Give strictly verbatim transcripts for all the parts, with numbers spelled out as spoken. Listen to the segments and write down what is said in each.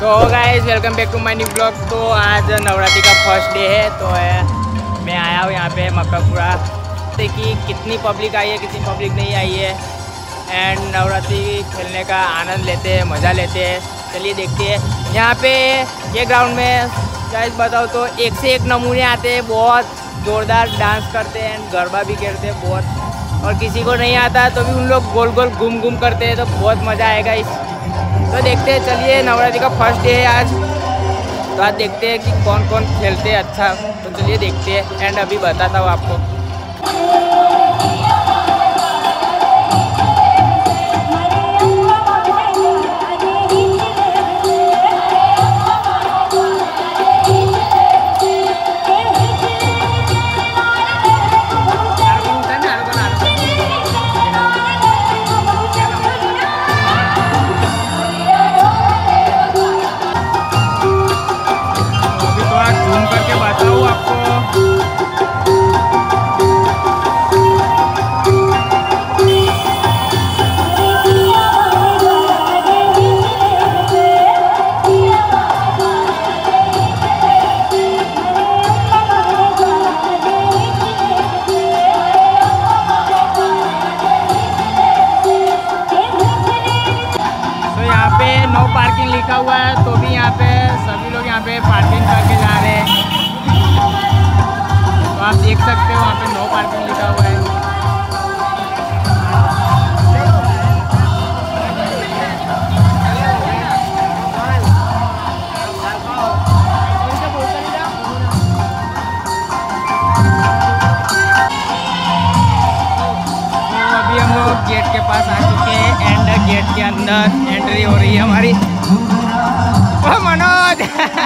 तो guys welcome back to my new blog. तो आज नवरात्रि का फर्स्ट डे है, तो है मैं आया हूँ यहाँ पे मक्कापुरा। देखिए कितनी पब्लिक आई है, कितनी पब्लिक नहीं आई है, एंड नवरात्रि खेलने का आनंद लेते हैं, मज़ा लेते हैं। चलिए देखते हैं। यहाँ पे ये ग्राउंड में गाइस बताओ तो एक से एक नमूने आते हैं, बहुत ज़ोरदार डांस करते हैं, गरबा भी खेलते हैं बहुत। और किसी को नहीं आता तो भी उन लोग गोल गोल घूम घूम करते हैं, तो बहुत मज़ा आएगा इस। तो देखते हैं, चलिए नवरात्रि का फर्स्ट डे है आज, तो आज देखते हैं कि कौन कौन खेलते हैं अच्छा। तो चलिए देखते हैं, एंड अभी बताता हूँ आपको। नो पार्किंग लिखा हुआ है, तो भी यहाँ पे सभी लोग यहाँ पे पार्किंग करके जा रहे हैं। तो आप देख सकते हो वहाँ पे नो पार्किंग लिखा हुआ है। तो अभी हम लोग गेट के पास आ चुके हैं, एंड गेट के अंदर एंट्री हो रही है हमारी। ओ मनोज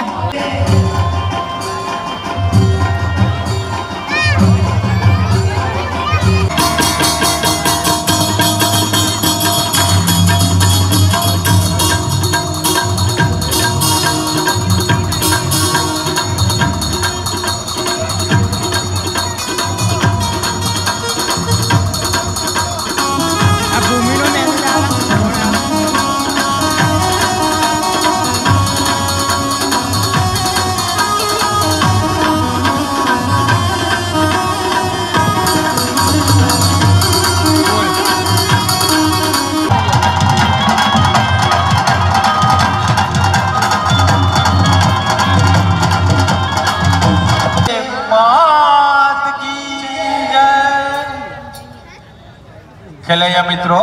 खेलैया मित्रों,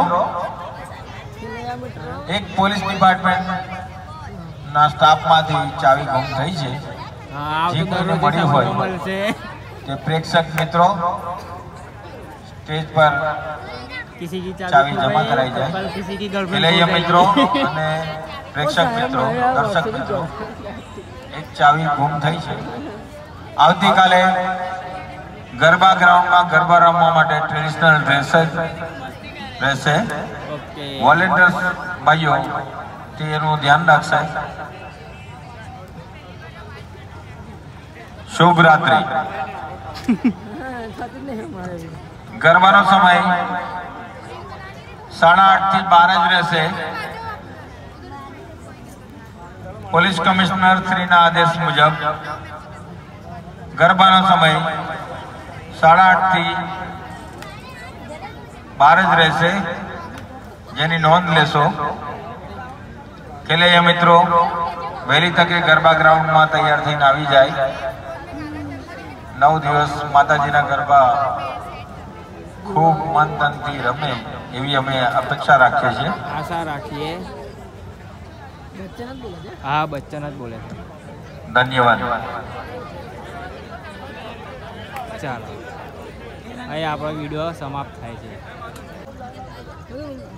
एक પોલીસ ડિપાર્ટમેન્ટ ના સ્ટાફમાંથી ચાવી ગુમ થઈ છે। જે કોઈને મળ્યું હોય તે પ્રેક્ષક મિત્રો સ્ટેજ પર किसी की ચાવી જમા કરાઈ જાય। किसी की गर्लफ्रेंड ખેલૈયા મિત્રો અને પ્રેક્ષક મિત્રો, દર્શક મિત્રો, એક ચાવી ગુમ થઈ છે। આવતીકાલે ગરબા ગ્રાઉન્ડમાં ગરબા રમવા માટે ટ્રેડિશનલ ડ્રેસ રહેશે। વોલેન્ટિયર્સ ભાઈઓ તેનું ધ્યાન રાખશે। શુભ રાત્રિ। ગરબાનો સમય સાડા આઠ થી બાર જ રહેશે। પોલીસ કમિશનર શ્રીના આદેશ મુજબ ગરબાનો સમય સાડા આઠ થી बार ज रहशे, जेनी नोंध लेशो। खेलैया मित्रों वहेली तके गरबा ग्राउंड में तैयार थईने आवी जाय। नौ दिवस माताजीना गरबा खूब मन तन थी रमे एवी अमे अपेक्षा राखीए छीए, आशा राखीए। हाँ बच्चन ज बोले। धन्यवाद। चलो, અહીં આપણો વિડીયો સમાપ્ત થાય છે।